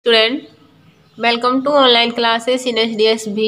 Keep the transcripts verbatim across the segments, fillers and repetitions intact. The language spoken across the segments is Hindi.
Student, welcome to online classes in H D S भी।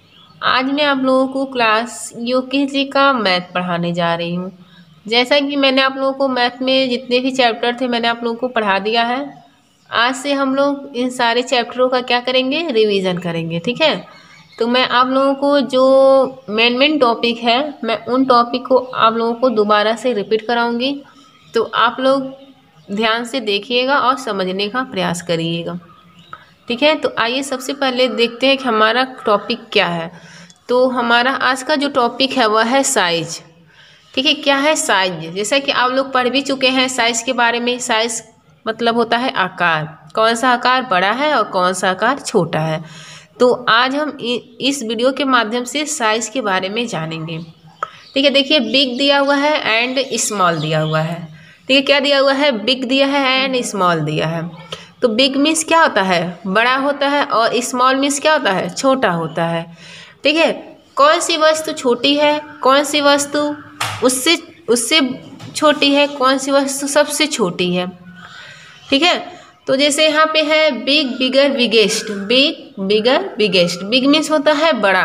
आज मैं आप लोगों को क्लास यू के जी का मैथ पढ़ाने जा रही हूँ। जैसा कि मैंने आप लोगों को मैथ में जितने भी चैप्टर थे मैंने आप लोगों को पढ़ा दिया है। आज से हम लोग इन सारे चैप्टरों का क्या करेंगे, रिवीजन करेंगे। ठीक है, तो मैं आप लोगों को जो मेन मेन टॉपिक है मैं उन टॉपिक को आप लोगों को दोबारा से रिपीट कराऊंगी, तो आप लोग ध्यान से देखिएगा और समझने का प्रयास करिएगा। ठीक है, तो आइए सबसे पहले देखते हैं कि हमारा टॉपिक क्या है। तो हमारा आज का जो टॉपिक है वह है साइज। ठीक है, क्या है साइज? जैसा कि आप लोग पढ़ भी चुके हैं साइज के बारे में। साइज मतलब होता है आकार, कौन सा आकार बड़ा है और कौन सा आकार छोटा है। तो आज हम इस वीडियो के माध्यम से साइज के बारे में जानेंगे। ठीक है, देखिए बिग दिया हुआ है एंड स्मॉल दिया हुआ है। ठीक है, क्या दिया हुआ है? बिग दिया है एंड स्मॉल दिया है। तो बिग मीन्स क्या होता है? बड़ा होता है, और स्मॉल मीन्स क्या होता है? छोटा होता है। ठीक है, कौन सी वस्तु छोटी है, कौन सी वस्तु उससे उससे छोटी है, कौन सी वस्तु सबसे छोटी है। ठीक है, तो जैसे यहाँ पे है big, bigger, biggest. Big, bigger, biggest. Big means होता है बड़ा,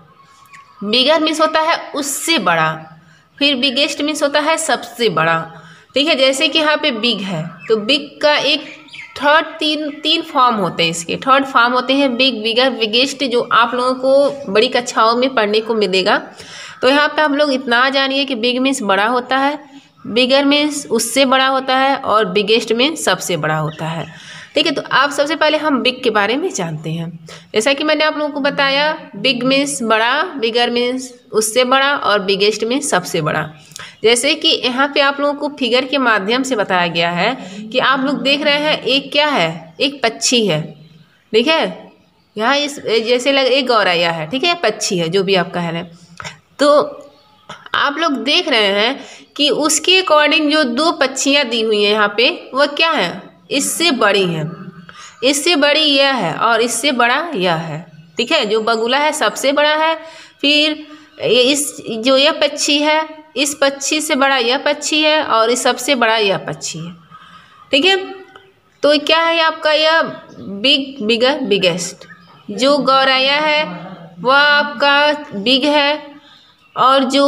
बिगर मीन्स होता है उससे बड़ा, फिर बिगेस्ट मीन्स होता है सबसे बड़ा। ठीक है, जैसे कि यहाँ पे बिग है तो बिग का एक थर्ड तीन तीन फॉर्म होते हैं। इसके थर्ड फॉर्म होते हैं बिग, बिगर, बिगेस्ट, जो आप लोगों को बड़ी कक्षाओं में पढ़ने को मिलेगा। तो यहाँ पे आप लोग इतना जानिए कि बिग मीन्स बड़ा होता है, बिगर मीन्स उससे बड़ा होता है, और बिगेस्ट मीन्स सबसे बड़ा होता है। ठीक है, तो आप सबसे पहले हम बिग के बारे में जानते हैं। जैसा कि मैंने आप लोगों को बताया, बिग मीन्स बड़ा, बिगर मीन्स उससे बड़ा, और बिगेस्ट मीन्स सबसे बड़ा। जैसे कि यहाँ पे आप लोगों को फिगर के माध्यम से बताया गया है कि आप लोग देख रहे हैं एक क्या है, एक पक्षी है। ठीक है, यहाँ इस जैसे लग एक गौरैया है। ठीक है, पक्षी है, जो भी आप कह रहे हैं। तो आप लोग देख रहे हैं कि उसके अकॉर्डिंग जो दो पक्षियाँ दी हुई हैं यहाँ पे वह क्या है, इससे बड़ी है, इससे बड़ी यह है और इससे बड़ा यह है। ठीक है, जो बगुला है सबसे बड़ा है, फिर इस जो यह पक्षी है इस पक्षी से बड़ा यह पक्षी है, और इस सबसे बड़ा यह पक्षी है। ठीक है, तो क्या है आपका यह बिग, बिगर, बिगेस्ट। जो गौरैया है वह आपका बिग है, और जो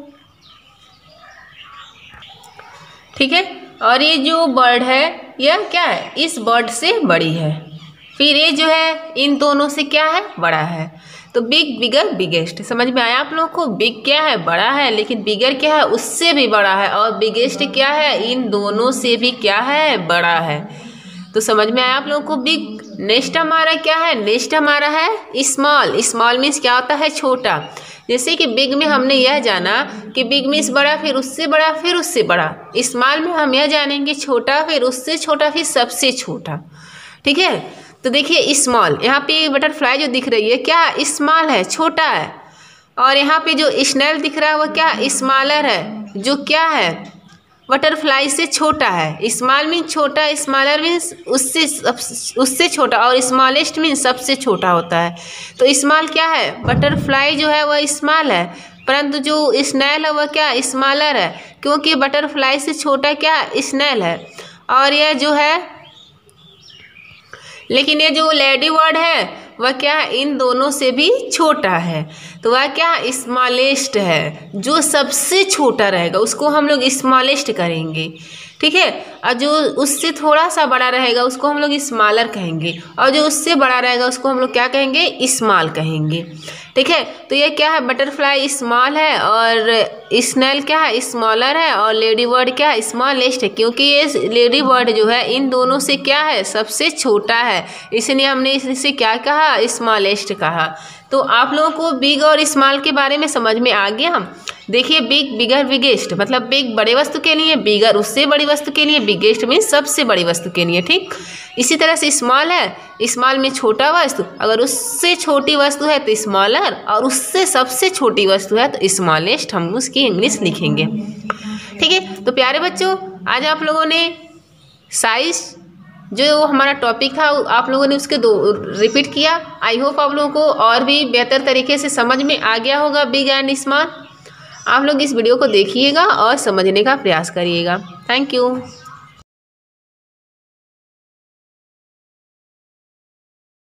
ठीक है और ये जो बर्ड है यह क्या है, इस बर्ड से बड़ी है। फिर ये जो है इन दोनों से क्या है, बड़ा है। तो बिग, बिगर, बिगेस्ट समझ में आया आप लोगों को? बिग क्या है, बड़ा है, लेकिन बिगर क्या है, उससे भी बड़ा है, और बिगेस्ट क्या है, इन दोनों से भी क्या है, बड़ा है। तो समझ में आया आप लोगों को बिग। नेक्स्ट हमारा क्या है? नेक्स्ट हमारा है स्मॉल। स्मॉल मीन्स क्या होता है, छोटा। जैसे कि बिग में हमने यह जाना कि बिग मीन्स बड़ा, फिर उससे बड़ा, फिर उससे बड़ा। स्मॉल में हम यह जानेंगे छोटा, फिर उससे छोटा, फिर सबसे छोटा। ठीक है, तो देखिए स्मॉल, यहाँ पे बटरफ्लाई जो दिख रही है क्या, स्मॉल है, छोटा है। और यहाँ पे जो स्नेल दिख रहा है वो क्या, स्मॉलर है, जो क्या है, बटरफ्लाई से छोटा है। स्मॉल मीन्स छोटा, स्मॉलर मीन्स उससे उससे छोटा, और स्मॉलेस्ट मीन्स सबसे छोटा होता है। तो स्मॉल क्या है, बटरफ्लाई जो है वह स्मॉल है, परंतु जो स्नेल है वह क्या, स्मॉलर है, क्योंकि बटरफ्लाई से छोटा क्या, स्नेल है। और यह जो है लेकिन ये जो लेडी बर्ड है वह क्या है, इन दोनों से भी छोटा है। तो वह क्या, स्मॉलेस्ट है, जो सबसे छोटा रहेगा उसको हम लोग स्मॉलेस्ट करेंगे। ठीक है, और जो उससे थोड़ा सा बड़ा रहेगा उसको हम लोग स्मॉलर कहेंगे, और जो उससे बड़ा रहेगा उसको हम लोग क्या कहेंगे, स्मॉल कहेंगे। ठीक है, तो ये क्या है, बटरफ्लाई स्मॉल है, और स्नेल क्या है, स्मॉलर है, और लेडी बर्ड क्या है, स्मॉलेस्ट है, क्योंकि ये लेडी बर्ड जो है इन दोनों से क्या है, सबसे छोटा है, इसलिए हमने इसे क्या कहा, स्मॉलेस्ट कहा। तो आप लोगों को बिग और स्मॉल के बारे में समझ में आ गया। हम देखिए बिग, बिगर, बिगेस्ट मतलब बिग बड़े वस्तु के लिए, बिगर उससे बड़ी वस्तु के लिए, बिगेस्ट मीन्स सबसे बड़ी वस्तु के लिए। ठीक, इसी तरह से स्मॉल है, स्मॉल में छोटा वस्तु, अगर उससे छोटी वस्तु है तो स्मॉलर, और उससे सबसे छोटी वस्तु है तो स्मॉलेस्ट, हम उसकी इंग्लिश लिखेंगे। ठीक है, तो प्यारे बच्चों आज आप लोगों ने साइज जो हमारा टॉपिक था आप लोगों ने उसके दो रिपीट किया। आई होप आप लोगों को और भी बेहतर तरीके से समझ में आ गया होगा बिग एंड स्मॉल। आप लोग इस वीडियो को देखिएगा और समझने का प्रयास करिएगा। Thank you.